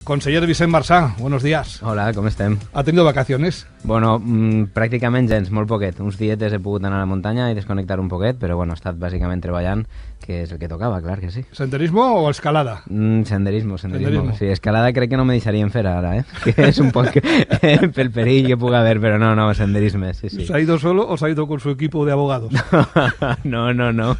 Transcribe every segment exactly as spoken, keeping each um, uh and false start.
Conseller Vicent Marsà, buenos días. Hola, com estem? ¿Ha tenido vacaciones? Bueno, mmm, pràcticament gens, molt poquet. Uns dietes he pogut anar a la muntanya i desconnectar un poquet, però bueno, he estat bàsicament treballant, que és el que tocava, clar que sí. ¿Senderismo o escalada? Mm, senderismo, senderismo, senderismo. Sí, escalada crec que no me deixarien fer ara, eh? Que és un poc pel perill que puga haver, però no, no, senderisme, sí, sí. ¿Se ha ido solo o se ha ido con su equipo de abogados? No, no, no.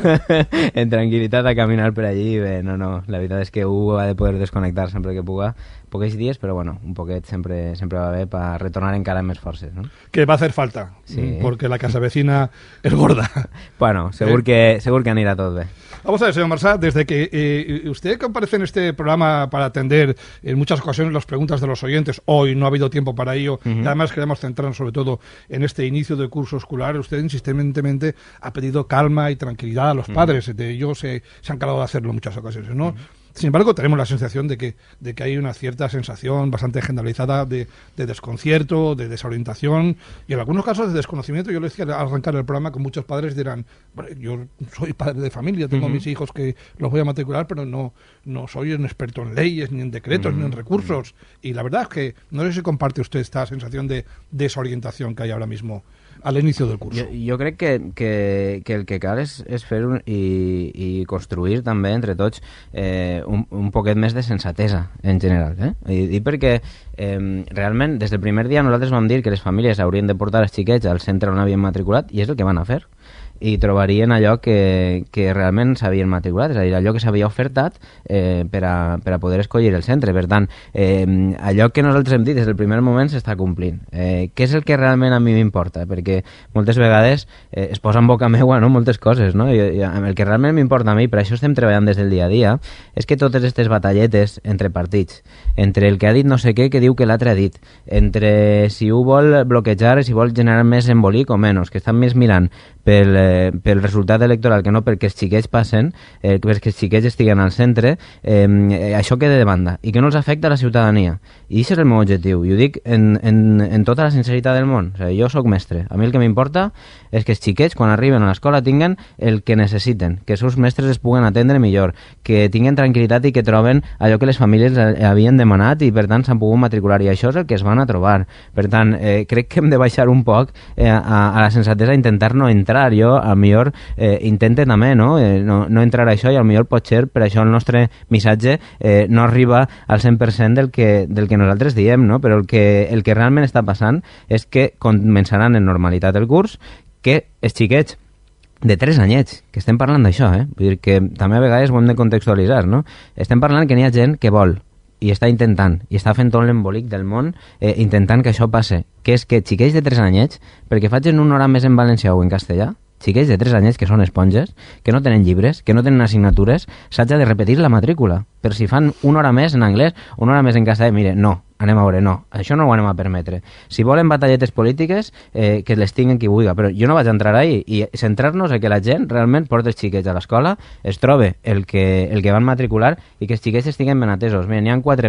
En tranquil·litat a caminar per allí, bé, no, no. La veritat és que Hugo ha de poder desconnectar sempre que puga. Poquets dies, però bueno, un poquet sempre, sempre va bé per retornar encara amb més forces, ¿no? Que va a hacer falta, sí. Porque la casa vecina es gorda. Bueno, segur, ¿Eh? que, segur que anirà tot bé. Vamos a ver, señor Marsà, desde que eh, usted comparece en este programa para atender en muchas ocasiones las preguntas de los oyentes, hoy no ha habido tiempo para ello, uh-huh. Y además queremos centrarnos sobre todo en este inicio de curso escolar, usted insistentemente ha pedido calma y tranquilidad a los uh-huh. padres, de ellos se, se han encargado de hacerlo en muchas ocasiones, ¿no? Uh-huh. Sin embargo, tenemos la sensación de que, de que hay una cierta sensación bastante generalizada de, de desconcierto, de desorientación y en algunos casos de desconocimiento. Yo le decía al arrancar el programa que muchos padres dirán, bueno, yo soy padre de familia, tengo uh-huh. mis hijos que los voy a matricular, pero no, no soy un experto en leyes, ni en decretos, uh-huh. ni en recursos. Y la verdad es que no sé si comparte usted esta sensación de desorientación que hay ahora mismo a l'inici del curs. Jo, jo crec que, que, que el que cal és, és fer un, i, i construir també entre tots eh, un, un poquet més de sensatesa en general. Eh? I, i perquè eh, realment des del primer dia nosaltres vam dir que les famílies haurien de portar els xiquets al centre on havien matriculat i és el que van a fer. I trobarien allò que, que realment s'havien matriculat, és a dir, allò que s'havia ofertat eh, per, a, per a poder escollir el centre. Per tant, eh, allò que nosaltres hem dit des del primer moment s'està complint. Eh, què és el que realment a mi m'importa? Perquè moltes vegades eh, es posa en boca meua, no?, moltes coses, no? I, i el que realment m'importa a mi, per això estem treballant des del dia a dia, és que totes aquestes batalletes entre partits, entre el que ha dit no sé què que diu que l'altre ha dit, entre si un vol bloquejar, si vol generar més embolic o menys, que estan més mirant pel, eh, pel resultat electoral que no perquè els xiquets passen, eh, perquè els xiquets estiguen al centre, eh, això queda de banda i que no els afecta a la ciutadania. I això és el meu objectiu, i ho dic en, en, en tota la sinceritat del món. O sigui, jo sóc mestre, a mi el que m'importa és que els xiquets quan arriben a l'escola tinguen el que necessiten, que els seus mestres es puguen atendre millor, que tinguen tranquil·litat i que troben allò que les famílies havien demanat i per tant s'han pogut matricular, i això és el que es van a trobar. Per tant, eh, crec que hem de baixar un poc eh, a, a la sensatesa, intentar no entrar. Jo, a millor, eh, intente també no? Eh, no, no entrar a això, i al millor pot ser per això el nostre missatge eh, no arriba al cent per cent del que, del que nosaltres diem, no? Però el que, el que realment està passant és que començaran en normalitat el curs, que els xiquets de tres anyets, que estem parlant d'això, eh? Vull dir que també a vegades ho hem de contextualitzar, no? Estem parlant que n'hi ha gent que vol i està intentant, i està fent tot l'embolic del món eh, intentant que això passe, que és que xiquets de tres anyets, perquè facin una hora més en valencià o en castellà, xiquets de tres anyets que són esponges, que no tenen llibres, que no tenen assignatures, s'haja de repetir la matrícula. Però si fan una hora més en anglès, una hora més en castellà, mire, no, anem a veure, no, això no ho anem a permetre. Si volen batalletes polítiques, eh, que les tinguin qui vulgui, però jo no vaig entrar ahí, i centrar-nos en que la gent realment porta els xiquets a l'escola, es trobe el que, el que van matricular i que els xiquets estiguen ben atesos. Miren, hi ha quatre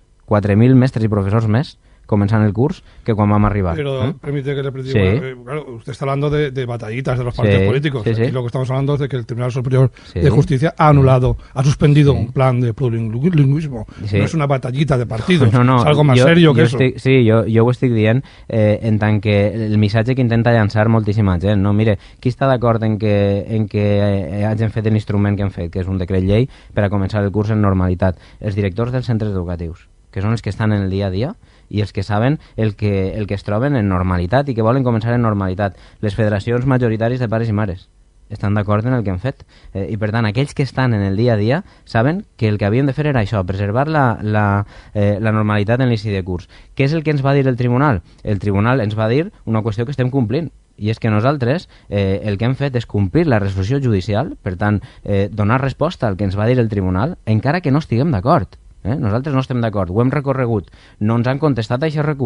mil mestres i professors més comenzar el curso que cuando vamos a arribar. Pero ¿eh? permite que le pregunte, sí. bueno, claro, usted está hablando de, de batallitas de los partidos sí, políticos. Sí, sí. Aquí lo que estamos hablando es de que el Tribunal Superior sí. de Justicia ha anulado, ha suspendido sí. un plan de plurilingüismo. Sí. No es una batallita de partidos, no, no, es algo más jo, serio que jo eso. Estic, sí, jo, jo ho estic dient eh, en tant que el missatge que intenta llançar moltíssima gent. No? Mire, qui està d'acord en que, en que eh, hagin fet l'instrument que hem fet, que és un decret llei, per a començar el curs en normalitat? Els directors dels centres educatius, que són els que estan en el dia a dia i els que saben el que, el que es troben en normalitat i que volen començar en normalitat. Les federacions majoritàries de pares i mares estan d'acord en el que han fet. Eh, I per tant, aquells que estan en el dia a dia saben que el que havien de fer era això, preservar la, la, eh, la normalitat en l'inici de curs. Què és el que ens va dir el tribunal? El tribunal ens va dir una qüestió que estem complint, i és que nosaltres eh, el que hem fet és complir la resolució judicial, per tant, eh, donar resposta al que ens va dir el tribunal, encara que no estiguem d'acord. Eh? Nosaltres no estem d'acord, ho hem recorregut, no ens han contestat aquest recurs,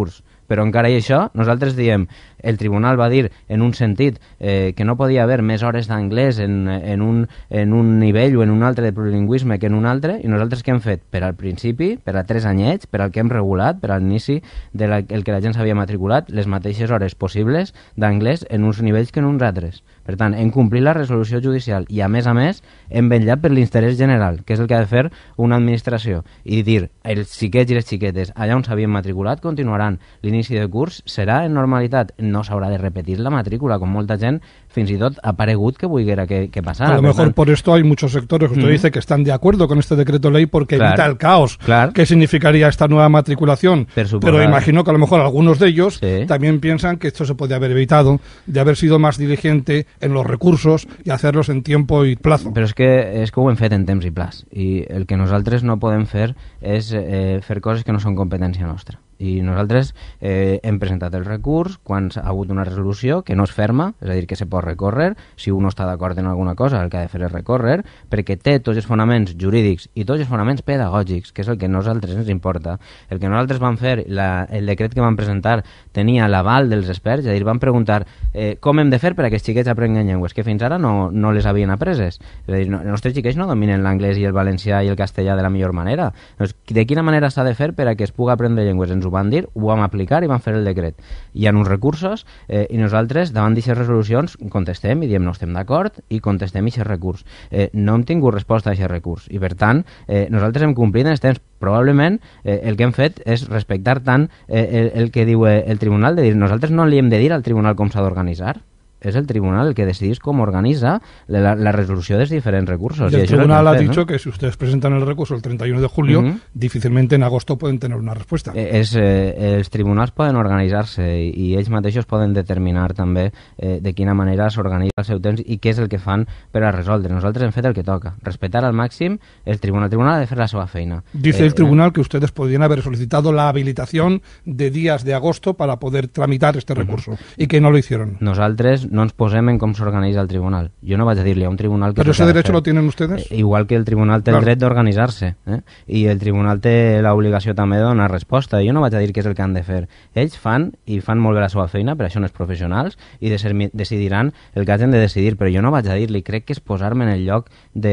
Però encara i això, nosaltres diem, el tribunal va dir en un sentit eh, que no podia haver més hores d'anglès en, en, un, en un nivell o en un altre de plurilingüisme que en un altre, i nosaltres què hem fet? Per al principi, per a tres anyets, per al que hem regulat, per a l'inici del que la gent s'havia matriculat, les mateixes hores possibles d'anglès en uns nivells que en uns altres. Per tant, hem complit la resolució judicial i, a més a més, hem vetllat per l'interès general, que és el que ha de fer una administració, i dir, els xiquets i les xiquetes allà on s'havien matriculat continuaran. L'inici de curs serà en normalitat, no s'haurà de repetir la matrícula, com molta gent fins i tot ha paregut que volguera que, que pasara. A lo mejor por esto hay muchos sectores que usted mm. dice que están de acuerdo con este decreto ley porque claro, evita el caos. Claro. ¿Qué significaría esta nueva matriculación? Pero imagino que a lo mejor algunos de ellos sí. también piensan que esto se puede haber evitado, de haber sido más diligente en los recursos y hacerlos en tiempo y plazo. Però és que, és que ho hem fet en temps i plaç, i el que nosaltres no podem fer és eh, fer coses que no són competència nostra. I nosaltres eh, hem presentat el recurs quan ha hagut una resolució que no és ferma, és a dir, que se pot recórrer. Si un no està d'acord en alguna cosa, el que ha de fer és recórrer, perquè té tots els fonaments jurídics i tots els fonaments pedagògics, que és el que a nosaltres ens importa. El que nosaltres vam fer, la, el decret que vam presentar, tenia l'aval dels experts, és a dir, vam preguntar eh, com hem de fer per a que els xiquets aprenguen llengües, que fins ara no, no les havien apreses. És a dir, no, els nostres xiquets no dominen l'anglès i el valencià i el castellà de la millor manera. Doncs, de quina manera s'ha de fer per a que es pugui aprendre llengües? Ens ho van dir, ho vam aplicar i vam fer el decret. Hi ha uns recursos eh, i nosaltres davant d'aquestes resolucions contestem i diem no estem d'acord i contestem aquest recurs. Eh, no hem tingut resposta a aquest recurs i per tant eh, nosaltres hem complit en els temps. Probablement eh, el que hem fet és respectar tant eh, el, el que diu eh, el tribunal, de dir nosaltres no li hem de dir al tribunal com s'ha d'organitzar. Es el tribunal el que decidís cómo organiza la, la resolución de los diferentes recursos. Y el y tribunal ha dicho, ¿no?, que si ustedes presentan el recurso el treinta y uno de julio, uh-huh, difícilmente en agosto pueden tener una respuesta. Es, eh, els tribunals poden organitzar-se i, i ells mateixos poden determinar també eh, de quina manera s'organitza el seu temps i què és el que fan per a resoldre. Nosaltres hem fet el que toca, respetar al màxim el tribunal. El tribunal ha de fer la seva feina. Dice eh, el tribunal eh, que ustedes podrían haber solicitado la habilitación de días de agosto para poder tramitar este recurso, uh-huh, y que no lo hicieron. Nosaltres no ens posem en com s'organitza el tribunal. Jo no vaig a dir-li a un tribunal que... Però ese derecho lo tienen ustedes? Eh, igual que el tribunal té claro. el dret d'organitzar-se, eh? I el tribunal té l'obligació també de donar resposta. Jo no vaig a dir què és el que han de fer. Ells fan, i fan molt bé la seva feina, per això no és professionals, i de ser, decidiran el que hagin de decidir, però jo no vaig a dir-li, crec que és posar-me en el lloc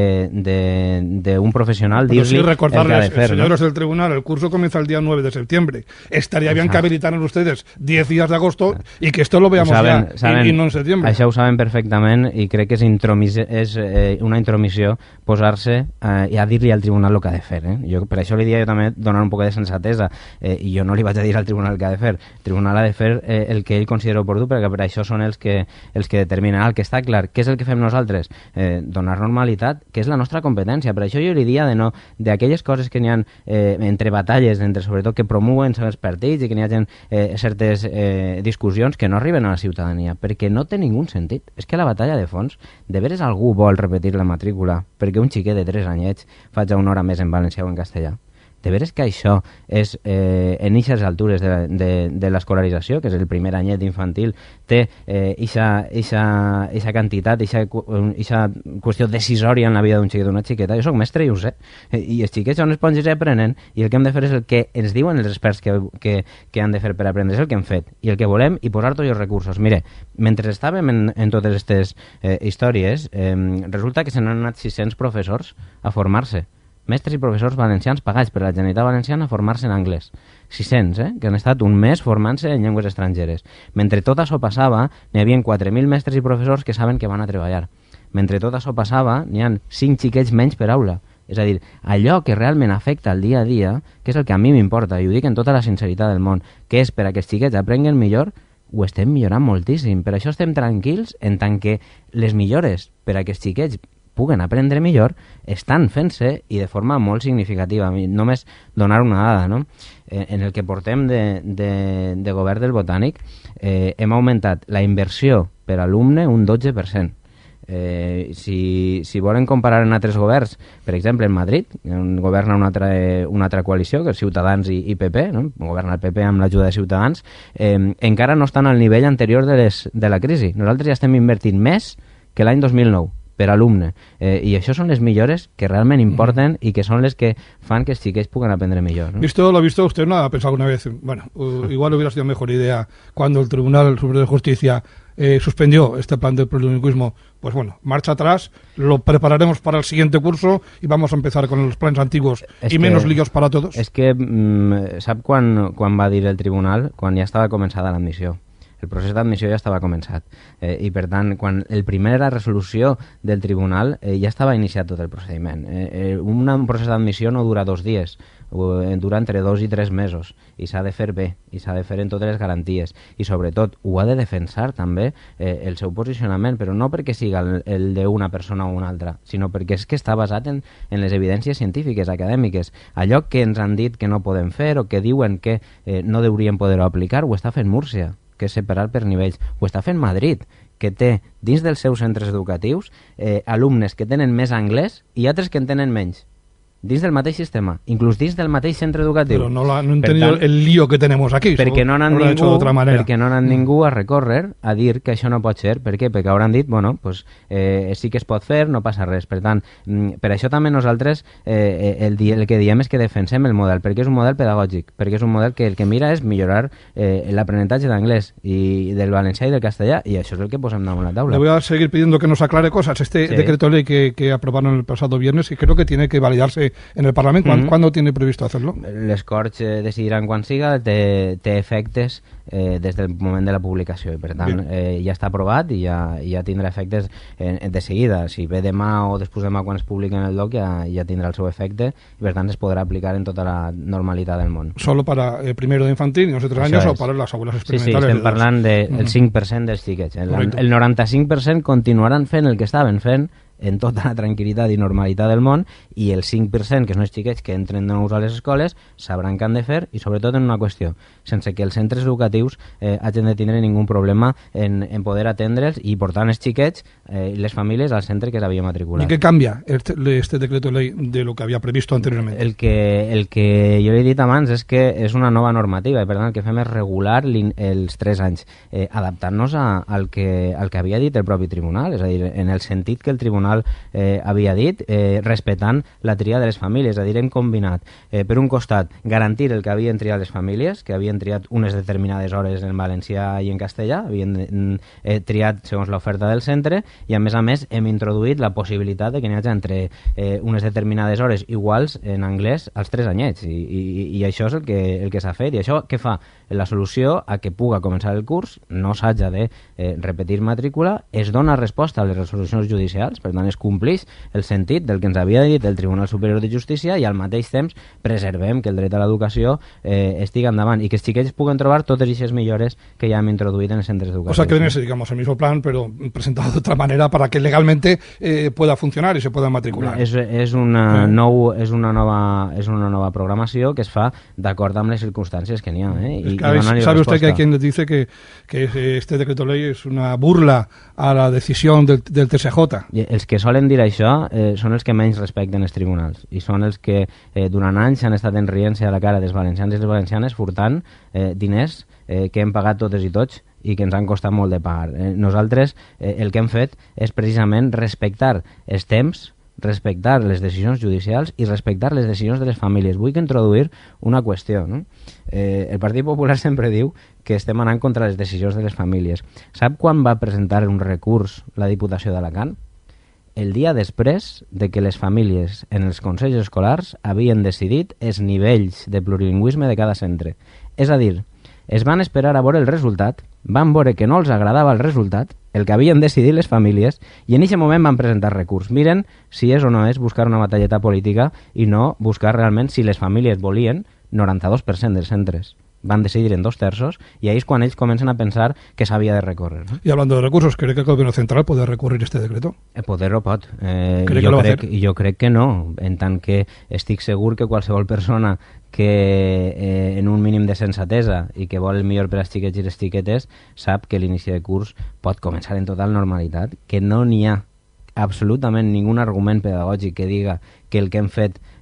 d'un professional, dir-li sí, el que ha de fer. Señores ¿no? del tribunal, el curso comienza el día nueve de septiembre. Estaría bien que habilitaran ustedes diez días de agosto y que esto lo veamos saben, ya, saben, y, y no en septiembre. Això ho saben perfectament i crec que és, és eh, una intromissió posar-se eh, i a dir-li al tribunal el que ha de fer. Eh? Jo, per això li dia jo també donar un poc de sensatesa eh, i jo no li vaig a dir al tribunal el que ha de fer. El tribunal ha de fer eh, el que ell considera oportú, perquè per això són els que, els que determinen. El que està clar, què és el que fem nosaltres? Eh, donar normalitat, que és la nostra competència. Per això jo li dia de no, d'aquelles coses que n'hi ha eh, entre batalles, entre sobretot que promouen els partits i que n'hi ha eh, certes eh, discussions que no arriben a la ciutadania, perquè no té ningú sentit. És que la batalla de fons, de veres algú vol repetir la matrícula perquè un xiquet de tres anyets faig una hora més en valencià o en castellà. De veres que això és eh, en eixes altures de, de, de l'escolarització, que és el primer anyet infantil, té eixa eh, quantitat, eixa qüestió decisòria en la vida d'un xiquet o d'una xiqueta. Jo soc mestre i ho sé. I els xiquets són esponges i aprenen, i el que hem de fer és el que ens diuen els experts que, que, que han de fer per aprendre. És el que hem fet. I el que volem, i posar tots els recursos. Mire, mentre estàvem en, en totes aquestes eh, històries, eh, resulta que se n'han anat sis-cents professors a formar-se. Mestres i professors valencians pagats per la Generalitat Valenciana a formar-se en anglès. sis-cents, eh? Que han estat un mes formant-se en llengües estrangeres. Mentre tot això passava, n'hi havia quatre mil mestres i professors que saben que van a treballar. Mentre tot això passava, n'hi ha cinc xiquets menys per aula. És a dir, allò que realment afecta el dia a dia, que és el que a mi m'importa, i ho dic en tota la sinceritat del món, que és per a que els xiquets aprenguen millor, ho estem millorant moltíssim. Per això estem tranquils en tant que les millores per a que els xiquets puguen aprendre millor, estan fent-se i de forma molt significativa. Només donar una dada, no? Eh, en el que portem de, de, de govern del Botànic eh, hem augmentat la inversió per alumne un dotze per cent. Eh, si, si volen comparar en altres governs, per exemple en Madrid, on governa una altra, una altra coalició, que és Ciutadans i, i P P, no? Governa el P P amb l'ajuda de Ciutadans, eh, encara no estan al nivell anterior de, les, de la crisi. Nosaltres ja estem invertint més que l'any dos mil nou. per alumne. Eh, I això són les millores que realment importen mm. i que són les que fan que els xiquets puguen aprendre millor, ¿no? Visto lo visto, usted no ha pensado alguna vez, bueno, uh, igual hubiera sido mejor idea cuando el Tribunal Superior de Justicia eh, suspendió este plan de plurilingüismo, pues bueno, marcha atrás, lo prepararemos para el siguiente curso y vamos a empezar con los planes antiguos es y que, menos líos para todos. És que, mm, sap quan, quan va dir el Tribunal? Quan ja estava començada l'admissió. El procés d'admissió ja estava començat eh, i per tant quan el primera resolució del tribunal eh, ja estava iniciat tot el procediment. Eh, eh, un, un procés d'admissió no dura dos dies, eh, dura entre dos i tres mesos i s'ha de fer bé i s'ha de fer en totes les garanties i sobretot ho ha de defensar també eh, el seu posicionament, però no perquè siga el, el d'una persona o una altra, sinó perquè és que està basat en, en les evidències científiques, acadèmiques. Allò que ens han dit que no podem fer o que diuen que eh, no deurien poder-ho aplicar ho està fent Múrcia, que és separar per nivells. Ho està fent Madrid, que té dins dels seus centres educatius eh, alumnes que tenen més anglès i altres que en tenen menys. Dins del mateix sistema, inclús dins del mateix centre educatiu. Però no, la, no han tenido el lío que tenemos aquí. Perquè no han anat ningú, perquè no han ningú a recórrer a dir que això no pot ser. Per què? Perquè hauran dit, bueno, pues, eh, sí que es pot fer, no passa res. Per tant, per això també nosaltres eh, el, el que diem és que defensem el model, perquè és un model pedagògic, perquè és un model que el que mira és millorar eh, l'aprenentatge d'anglès i del valencià i del castellà, i això és el que posem damunt la taula. Le voy a seguir pidiendo que nos aclare cosas. Este sí. decreto ley que, que aprobaron el pasado viernes, y creo que tiene que validarse en el Parlament. ¿Cuándo, mm-hmm. ¿Cuándo tiene previsto hacerlo? Les Corts eh, decidiran quan siga, té, té efectes eh, des del moment de la publicació i per tant eh, ja està aprovat i ja, ja tindrà efectes eh, de seguida. Si ve demà o després demà quan es publiqui en el doc ja, ja tindrà el seu efecte i per tant es podrà aplicar en tota la normalitat del món. ¿Solo para eh, primero de infantil y nosotros años o para las aulas experimentales? Sí, sí, estem de parlant del de, mm. cinc per cent dels xiquets. El, el noranta-cinc per cent continuaran fent el que estaven fent en tota la tranquil·litat i normalitat del món i el cinc per cent, que són els xiquets que entren de nous a les escoles, sabran què han de fer i sobretot en una qüestió, sense que els centres educatius eh, hagin de tindre ningú problema en, en poder atendre'ls i portar els xiquets eh, i les famílies al centre que s'havia matriculat. ¿Y qué cambia este, este decreto de ley de lo que había previsto anteriormente? El que, el que jo li he dit abans és que és una nova normativa i per tant el que fem és regular els tres anys, eh, adaptant-nos a, al, que, al que havia dit el propi tribunal, és a dir, en el sentit que el tribunal Eh, havia dit, eh, respectant la tria de les famílies, és a dir, hem combinat eh, per un costat garantir el que havien triat les famílies, que havien triat unes determinades hores en valencià i en castellà, havien eh, triat segons l'oferta del centre i a més a més hem introduït la possibilitat de que n'hi hagi entre eh, unes determinades hores iguals en anglès als tres anyets i, i, i això és el que, el que s'ha fet i això què fa? La solució a que puga començar el curs, no s'haja de eh, repetir matrícula, es dona resposta a les resolucions judicials, per tant es complix el sentit del que ens havia dit el Tribunal Superior de Justícia i al mateix temps preservem que el dret a l'educació eh, estigui endavant i que els xiquets puguen trobar totes aquestes millores que ja hem introduït en els centres educatius. O sea que viene, digamos, el mismo plan, pero presentado de otra manera para que legalmente eh, pueda funcionar y se pueda matricular. És, és, una, sí. nou, és, una nova, és una nova programació que es fa d'acord amb les circumstàncies que n'hi ha. Eh? I, es que, i ¿sabe usted que hay quien dice que, que este decreto ley es una burla a la decisión del, del T S J? I els que solen dir això eh, són els que menys respecten els tribunals i són els que eh, durant anys han estat enrient-se a la cara dels valencians i les valencianes furtant eh, diners eh, que hem pagat totes i tots i que ens han costat molt de pagar. Eh, nosaltres eh, el que hem fet és precisament respectar els temps, respectar les decisions judicials i respectar les decisions de les famílies. Vull introduir una qüestió. No? Eh, el Partit Popular sempre diu que estem anant contra les decisions de les famílies. Sap quan va presentar un recurs la Diputació d'Alacant? El dia després de que les famílies en els consells escolars havien decidit els nivells de plurilingüisme de cada centre. És a dir, es van esperar a veure el resultat, van veure que no els agradava el resultat, el que havien decidit les famílies, i en aquest moment van presentar recurs. Miren si és o no és buscar una batalleta política i no buscar realment si les famílies volien noranta-dos per cent dels centres. Van decidir en dos terços y ahí es cuando ellos comienzan a pensar que s'havia de recórrer. ¿No? Y hablando de recursos, ¿cree que el Gobierno Central puede recurrir este decreto? El poder-ho pot. Eh, ¿Cree jo que lo crec, va a hacer? Jo crec que no, en tant que estic segur que qualsevol persona que eh, en un mínim de sensatesa i que vol el millor per als xiquets i les xiquetes sap que l'inici de curs pot començar en total normalitat, que no n'hi ha absolutament ningun argument pedagògic que diga que el que hem fet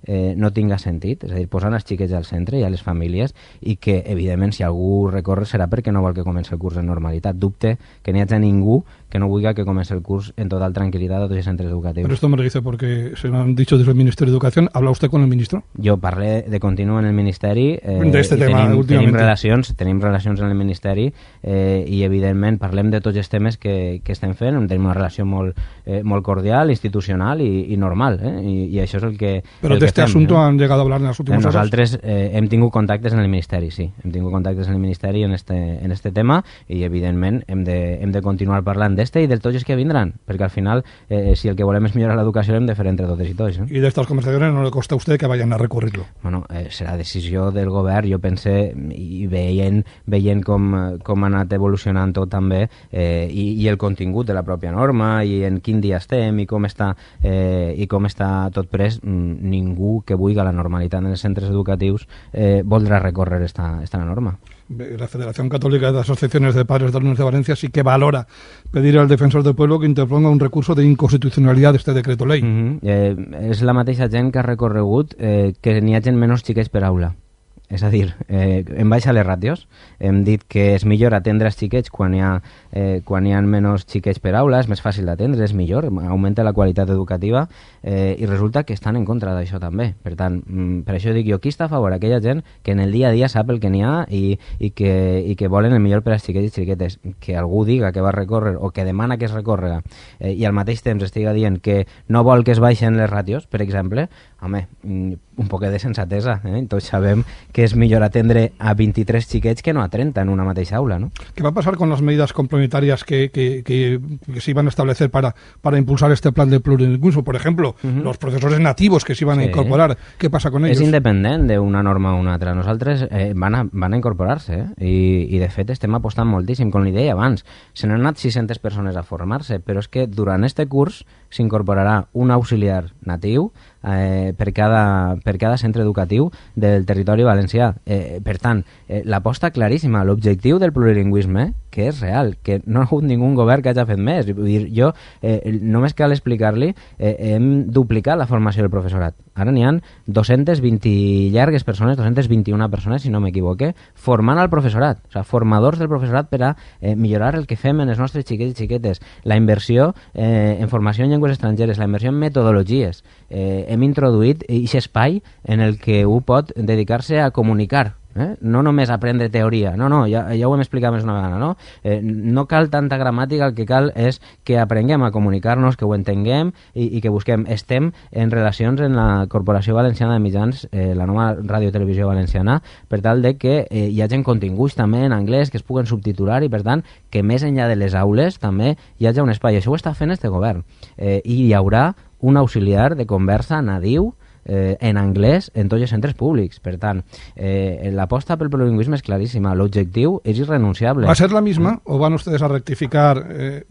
eh, no tinga sentit, és a dir, posant els xiquets al centre i a les famílies, i que, evidentment, si algú recorre serà perquè no vol que comenci el curs en normalitat. Dubte que n'hi hagi ningú que no vulgui que comenci el curs en total tranquil·litat a tots els centres educatius. Pero esto me lo dice porque se lo han dicho desde el Ministerio de Educación. ¿Habla usted con el ministro? Jo parlé de continu en el Ministeri, eh, de este tema, tenim, últimamente. tenim relacions, tenim relacions en el Ministeri, eh, i evidentment parlem de tots els temes que, que estem fent, tenim una relació molt, eh, molt cordial, institucional i, i normal, eh? I, i això és el que Però el de este que fem, asunto eh? han llegado a hablar en las últimas horas. Nosaltres eh, hem tingut contactes en el Ministeri, sí, hem tingut contactes en el Ministeri en este, en este tema, i evidentment hem de, hem de continuar parlant d'este i de tots els que vindran, perquè al final, eh, si el que volem és millorar l'educació, hem de fer entre totes i tots. Eh? Y de estas conversaciones no le costa a usted que vayan a recurrirlo. Bueno, eh, serà decisió del govern, jo pense, i veient, veient com, com ha anat evolucionant tot també, eh, i, i el contingut de la pròpia norma, i en quin dia estem, i com està, eh, i com està tot pres, ningú que vulgui la normalitat en els centres educatius eh, voldrà recórrer esta, esta norma. La Federación Católica de Asociaciones de Padres de Alumnos de Valencia sí que valora pedir al Defensor del Pueblo que interponga un recurso de inconstitucionalidad de este decreto ley. Mm-hmm. eh, és la mateixa gent que ha recorregut eh, que n'hi hagi menys xiquets per aula. És a dir, eh, hem baixat les ràtios, hem dit que és millor atendre els xiquets quan hi ha, eh, quan hi ha menys xiquets per aula, és més fàcil d'atendre, és millor, augmenta la qualitat educativa, eh, i resulta que estan en contra d'això també. Per tant, per això dic jo, qui està a favor? Aquella gent que en el dia a dia sap el que n'hi ha i, i, que, i que volen el millor per als xiquets i xiquetes. Que algú diga que va a recórrer o que demana que es recórrega eh, i al mateix temps estiga dient que no vol que es baixen les ràtios, per exemple, home, un poc de sensatesa, eh? Tots sabem que es millor atendre a veintitrés xiquets que no a treinta en una mateixa aula, ¿no? ¿Qué va a pasar con las medidas complementarias que, que, que, que se iban a establecer para, para impulsar este plan de plurilingüismo? Por ejemplo, uh-huh. los profesores nativos que se iban sí. a incorporar, ¿qué pasa con ellos? És independent d'una norma o una altra. Nosaltres eh, van, a, van a incorporar-se, eh? I, i de fet estem apostant moltíssim, com li deia abans. Se n'han anat sis-centes persones a formar-se, però és que durant este curs s'incorporarà un auxiliar natiu eh, per, cada, per cada centre educatiu del territori valencià. Eh, per tant, eh, l'aposta claríssima, l'objectiu del plurilingüisme, que és real, que no ha hagut ningú govern que hagi fet més. Vull dir, jo eh, només cal explicar-li, eh, hem duplicat la formació del professorat. Ara n'hi ha dos-centes vint llargues persones, dos-centes vint-i-una persones, si no m'equivoque, formant al professorat, o sigui, formadors del professorat per a eh, millorar el que fem en els nostres xiquets i xiquetes. La inversió eh, en formació en llengües estrangeres, la inversió en metodologies. Eh, hem introduït aquest espai en el que un pot dedicar-se a comunicar. Eh? No només aprendre teoria, no, no, ja, ja ho hem explicat més una vegada, no? Eh, no cal tanta gramàtica, el que cal és que aprenguem a comunicar-nos, que ho entenguem i, i que busquem. Estem en relacions en la Corporació Valenciana de Mitjans, eh, la nova Ràdio i Televisió Valenciana, per tal de que eh, hi hagi continguts també en anglès que es puguen subtitular i, per tant, que més enllà de les aules també hi hagi un espai. Això ho està fent este govern. Eh, I hi haurà un auxiliar de conversa nadiu Eh, en anglès en tots els centres públics. Per tant, eh, l'aposta pel plurilingüisme és claríssima. L'objectiu és irrenunciable. ¿Va a ser la misma o van ustedes a rectificar eh,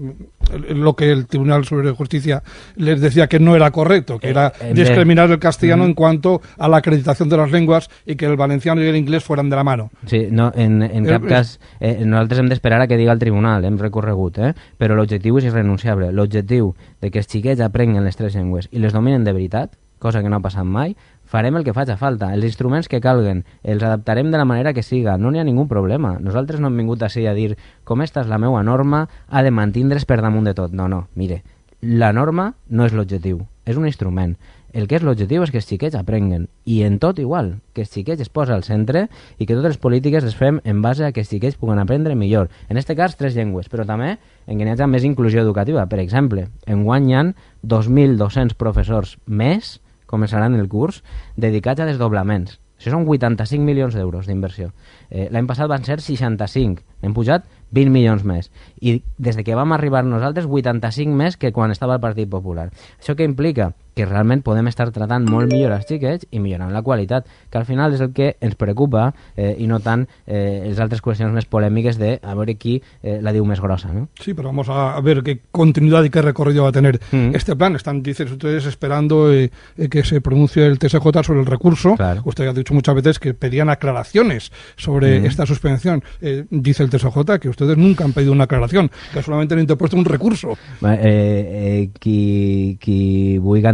lo que el Tribunal Superior de Justicia les decía que no era correcto, que eh, era eh, discriminar el castellano uh-huh. en cuanto a la acreditación de las lenguas y que el valenciano y el inglés fueran de la mano? Sí, no, en, en cap eh, cas eh, nosaltres hem d'esperar a que diga el tribunal, hem recorregut, eh? Però l'objectiu és irrenunciable. L'objectiu de que els xiquets aprenguen les tres llengües i les dominen de veritat, cosa que no ha passat mai, farem el que faci falta. Els instruments que calguen els adaptarem de la manera que siga, no n'hi ha ningú problema. Nosaltres no hem vingut així a dir com esta és la meva norma, ha de mantindre's per damunt de tot. No, no, mire, la norma no és l'objectiu, és un instrument. El que és l'objectiu és que els xiquets aprenguen, i en tot igual, que els xiquets es posa al centre i que totes les polítiques les fem en base a que els xiquets puguen aprendre millor. En aquest cas, tres llengües, però també en què hi hagi més inclusió educativa. Per exemple, enguany hi ha dos mil dos-cents professors més començaran el curs dedicats a desdoblaments. Això són vuitanta-cinc milions d'euros d'inversió. Eh, L'any passat van ser seixanta-cinc, n'hem pujat vint milions més. I des que vam arribar nosaltres, vuitanta-cinc més que quan estava el Partit Popular. Això què implica? Que realment podem estar tratant molt millor els xiquets i millorant la qualitat, que al final és el que ens preocupa eh, i no tant eh, les altres qüestions més polèmiques de a veure qui eh, la diu més grossa, ¿no? Sí, pero vamos a ver qué continuidad y qué recorrido va a tener mm. este plan. Están, dicen ustedes, esperando eh, eh, que se pronuncie el T S J sobre el recurso. Claro. Usted ha dicho muchas veces que pedían aclaraciones sobre mm. esta suspensión. Eh, dice el T S J que ustedes nunca han pedido una aclaración, que solamente han interpuesto un recurso. Eh, eh, qui, qui vulgui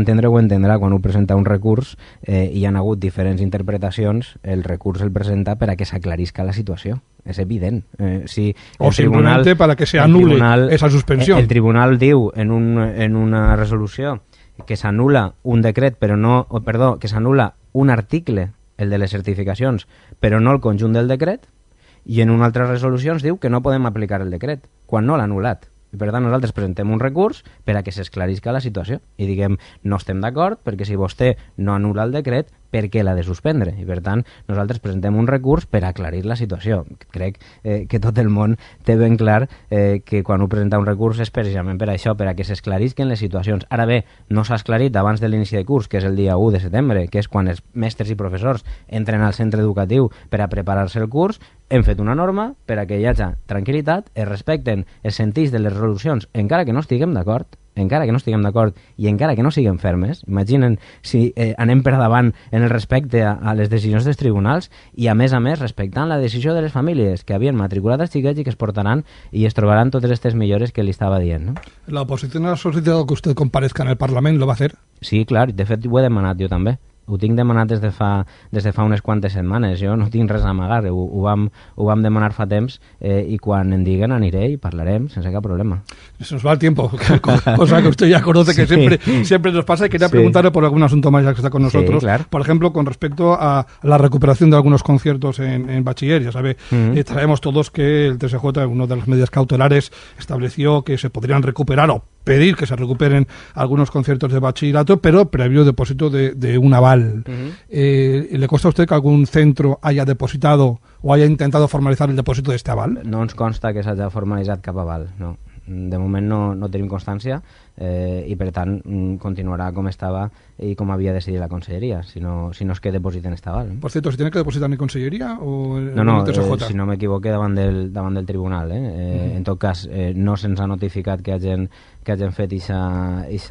entendre ho entendrà, quan ho presenta un recurs eh, i hi ha hagut diferents interpretacions, el recurs el presenta per a que s'aclarisca la situació. És evident. Eh, si o simplemente para que se anule tribunal, esa suspensión. El, el tribunal diu en, un, en una resolució que s'anula un decret, però no, oh, perdó, que s'anula un article, el de les certificacions, però no el conjunt del decret, i en una altra resolució ens diu que no podem aplicar el decret, quan no l'ha anul·lat. I per tant nosaltres presentem un recurs per a que s'esclarisca la situació i diguem no estem d'acord perquè si vostè no anul·la el decret, per què l'ha de suspendre? I per tant nosaltres presentem un recurs per aclarir la situació. Crec eh, que tot el món té ben clar eh, que quan ho presenta un recurs és precisament per això, per a que s'esclarisquen les situacions. Ara bé, no s'ha esclarit abans de l'inici de curs, que és el dia u de setembre, que és quan els mestres i professors entren al centre educatiu per a preparar-se el curs. Hem fet una norma per a que hi hagi tranquil·litat, es respecten els sentits de les resolucions, encara que no estiguem d'acord, encara que no estiguem d'acord i encara que no siguem fermes. Imaginen si eh, anem per davant en el respecte a, a les decisions dels tribunals i, a més a més, respectant la decisió de les famílies que havien matriculat els xiquets i que es portaran i es trobaran totes aquestes millores que li estava dient. ¿No? ¿La oposición ha solicitado que usted comparezca en el Parlament? ¿Lo va a hacer? Sí, clar. De fet, ho he demanat jo també. Ho tinc demanat des de fa, des de fa unes quantes setmanes. Jo no tinc res a amagar. Ho, ho, vam, ho vam demanar fa temps eh, i quan em diguen aniré i parlarem sense cap problema. Se nos va el tiempo, cosa que usted ya conoce que sí. siempre, siempre nos pasa. Y quería sí. preguntarle por algún asunto más ya que está con nosotros. Sí, claro. Por ejemplo, con respecto a la recuperación de algunos conciertos en, en bachiller. Ya sabe, uh-huh. eh, traemos todos que el T S J, en una de las medidas cautelares, estableció que se podrían recuperar o pedir que se recuperen algunos conciertos de bachillerato, pero previo depósito de, de un aval. Uh-huh. eh, ¿Le consta a usted que algún centro haya depositado o haya intentado formalizar el depósito de este aval? No ens consta que s'hagi formalitzat cap aval, no. De moment no, no tenim constància eh, i per tant continuarà com estava y como había decidido la Consellería, si no, si no es que depositen este aval. Por cierto, ¿se tiene que depositar en Consellería o en no, no, el T S J? Eh, si no m'equivoque, davant del, davant del tribunal. Eh? Eh, uh-huh. En tot cas, eh, no se'ns ha notificat que hagin, que hagin fet aquest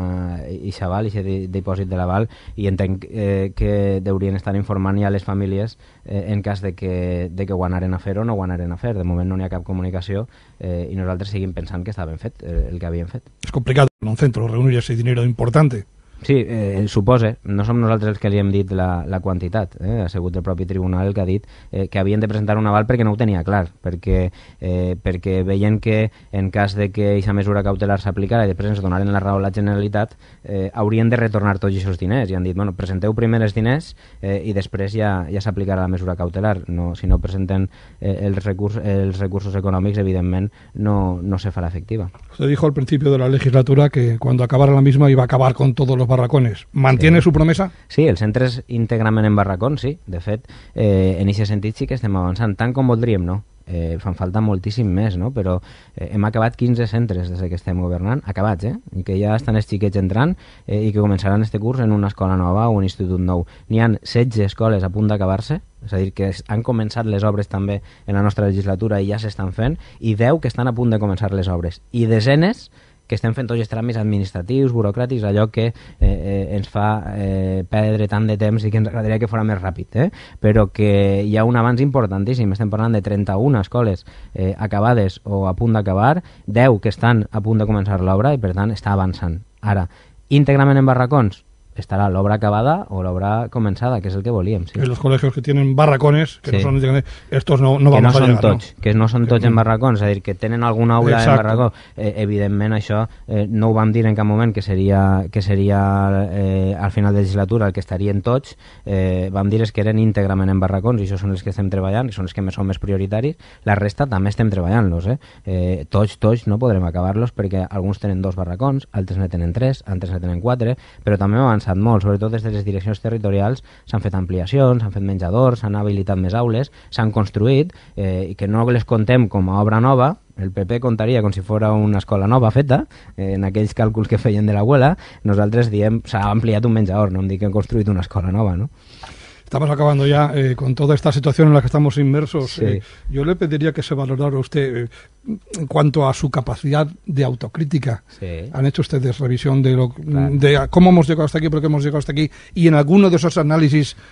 aval, aquest dipòsit de l'aval, i entenc eh, que deurien estar informant ja les famílies eh, en cas de que, de que ho anaren a fer o no ho anaren a fer. De moment no n'hi ha cap comunicació eh, i nosaltres seguim pensant que està ben fet eh, el que havien fet. És complicat en un centre reunir ese dinero importante. Sí, eh, suposa. No som nosaltres els que li hem dit la, la quantitat. Eh? Ha sigut el propi tribunal el que ha dit eh, que havien de presentar un aval perquè no ho tenia clar, perquè, eh, perquè veien que en cas de que aquesta mesura cautelar s'aplicara i després ens donaren la raó a la Generalitat, eh, haurien de retornar tots aquests diners. I han dit, bueno, presenteu primer els diners eh, i després ja, ja s'aplicarà la mesura cautelar. No, si no presenten eh, els, recurs, els recursos econòmics, evidentment no, no se farà efectiva. Usted dijo al principio de la legislatura que cuando acabara la misma iba a acabar con todos los barracones. ¿Mantiene sí. su promesa? Sí, els centres íntegrament en barracons, sí. De fet, eh, en aquest sentit sí que estem avançant. Tant com voldríem, no. Eh, fan falta moltíssim més, no? Però eh, hem acabat quinze centres des que estem governant, acabats, eh? I que ja estan els xiquets entrant eh, i que començaran este curs en una escola nova o un institut nou. N'hi ha setze escoles a punt d'acabar-se, és a dir, que han començat les obres també en la nostra legislatura i ja s'estan fent, i deu que estan a punt de començar les obres, i desenes que estem fent tots els tràmits administratius, burocràtics, allò que eh, eh, ens fa eh, perdre tant de temps i que ens agradaria que fos més ràpid, eh? Però que hi ha un avanç importantíssim. Estem parlant de trenta-una escoles eh, acabades o a punt d'acabar, deu que estan a punt de començar l'obra i per tant està avançant. Ara, íntegrament en barracons, estarà l'obra acabada o l'obra començada, que és el que volíem. Sí. En los colegios que tienen barracones, que sí. no son, estos no, no que vamos no a llegar, tots, ¿no? Que no són tots que en barracons, és a dir, que tenen alguna aula Exacto. en barracó. Eh, evidentment això eh, no ho vam dir en cap moment que seria, que seria eh, al final de legislatura el que estarien tots. Eh, vam dir que eren íntegrament en barracons i això són els que estem treballant i són els que són més prioritaris. La resta també estem treballant-los. Eh? Eh, tots, tots no podrem acabar-los perquè alguns tenen dos barracons, altres ne tenen tres, altres ne tenen quatre, però també hem avançat molt, sobretot des de les direccions territorials s'han fet ampliacions, s'han fet menjadors, s'han habilitat més aules, s'han construït eh, i que no les contem com a obra nova. El P P contaria com si fos una escola nova feta, eh, en aquells càlculs que feien de l'abuela. Nosaltres diem s'ha ampliat un menjador, no em dic que hem construït una escola nova, no? Estamos acabando ya eh, con toda esta situación en la que estamos inmersos. Sí. Eh, yo le pediría que se valorara usted eh, en cuanto a su capacidad de autocrítica. Sí. ¿Han hecho ustedes revisión de, lo, claro. de cómo hemos llegado hasta aquí, por qué hemos llegado hasta aquí? Y en alguno de esos análisis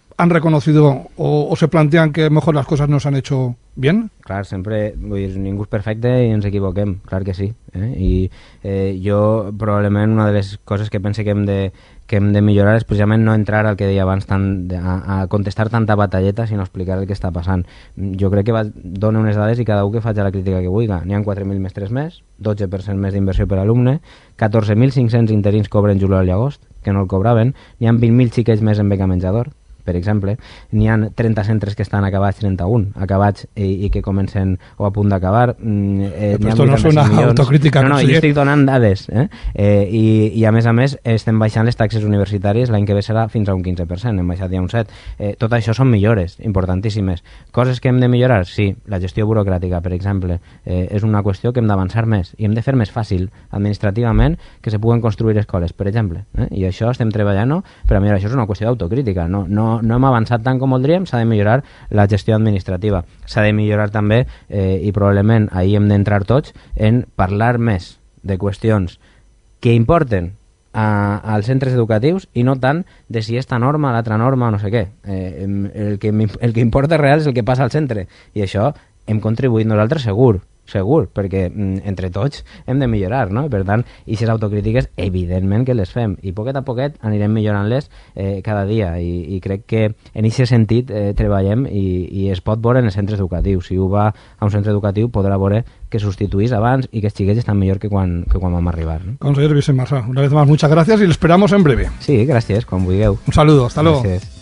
han reconocido o, o se plantean que mejor las cosas no se han hecho bien? Clar, sempre, vull dir, ningú és perfecte i ens equivoquem, clar que sí. Eh? I eh, jo probablement una de les coses que pense que hem de, que hem de millorar és precisament no entrar al que deia abans tant, a, a contestar tanta batalleta, sinó explicar el que està passant. Jo crec que va, dono unes dades i cada un que faig la crítica que vulgui. N'hi ha quatre mil mestres més, dotze per cent més d'inversió per alumne, catorze mil cinc-cents interins cobren juliol i agost, que no el cobraven, n'hi ha vint mil xiquets més en beca menjador, per exemple, n'hi ha trenta centres que estan acabats, trenta-un acabats i, i que comencen o a punt d'acabar. Eh, Però esto no és una autocrítica. No, no, sí. jo estic donant dades. Eh? Eh, i, I a més a més estem baixant les taxes universitàries, l'any que ve serà fins a un quinze per cent, hem baixat ja un set. Eh, tot això són millores importantíssimes. Coses que hem de millorar? Sí, la gestió burocràtica, per exemple, eh, és una qüestió que hem d'avançar més i hem de fer més fàcil administrativament que se puguen construir escoles, per exemple. Eh? I això estem treballant, però a mi això és una qüestió d'autocrítica, no, no no hem avançat tant com voldríem, s'ha de millorar la gestió administrativa. S'ha de millorar també, eh, i probablement ahir hem d'entrar tots, en parlar més de qüestions que importen a, als centres educatius i no tant de si esta norma, l'altra norma, no sé què. Eh, el, que, el que importa real és el que passa al centre. I això hem contribuït nosaltres segur, segur, perquè mm, entre tots hem de millorar, no? Per tant, i aquestes autocrítiques, evidentment que les fem, i poquet a poquet anirem millorant-les eh, cada dia, i, i crec que en aquest sentit eh, treballem i, i es pot veure en els centres educatius. Si ho va a un centre educatiu podrà veure que substituís abans y que els xiquets estan millor que quan, que quan vam arribar, ¿no? Conseller Vicent Massà, una vez más, muchas gracias y le esperamos en breve. Sí, gràcies, quan vulgueu. Un saludo, hasta luego. Gràcies.